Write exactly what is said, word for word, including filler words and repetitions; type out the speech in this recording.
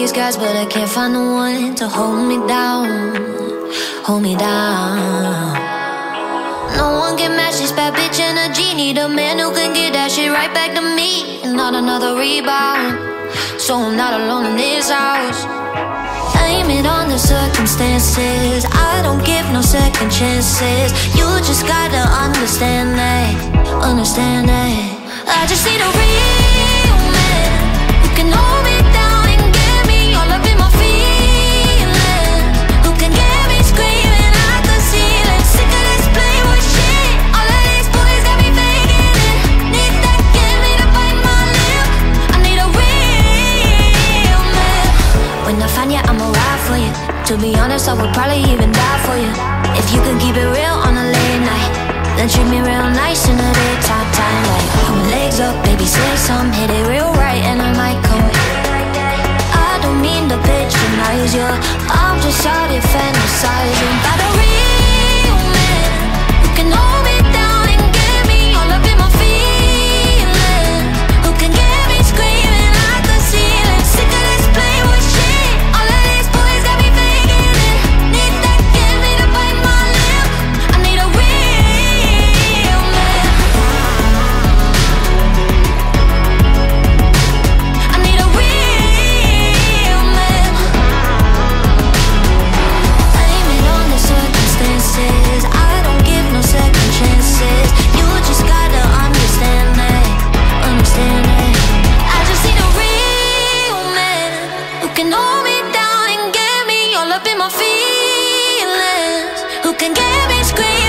these guys, but I can't find the one to hold me down, hold me down. No one can match this bad bitch energy. Need a man who can get that shit right back to me, and not another rebound. So I'm not alone in this house. Blame it on the circumstances. I don't give no second chances. You just gotta understand that, understand that. I just need a real man who can hold me down and get me all up in my feelings, who can get me screaming at the ceiling. Sick of this playboy shit. All of these boys got me faking it. Need that get me to bite my lip. I need a real man. When I find you, I'ma ride for you. To be honest, I would probably even die for you. If you could keep it real on a late night, then treat me real nice in the daytime time. Like, put my legs up, baby, say some, hit it real right, and I might come. I don't mean to patronize you, I'm just out here fantasizing about a real man who can hold me down and get me all up in my feelings, who can get me screaming at the ceiling. Sick of this playboy shit. All of these boys got me faking it. Need that get me to bite my lip. I need a real man. I need a real man. Blame it on the circumstances. I don't give no second chances. You just gotta understand that, understand that. I just need a real man who can hold me down and get me all up in my feelings, who can get me screaming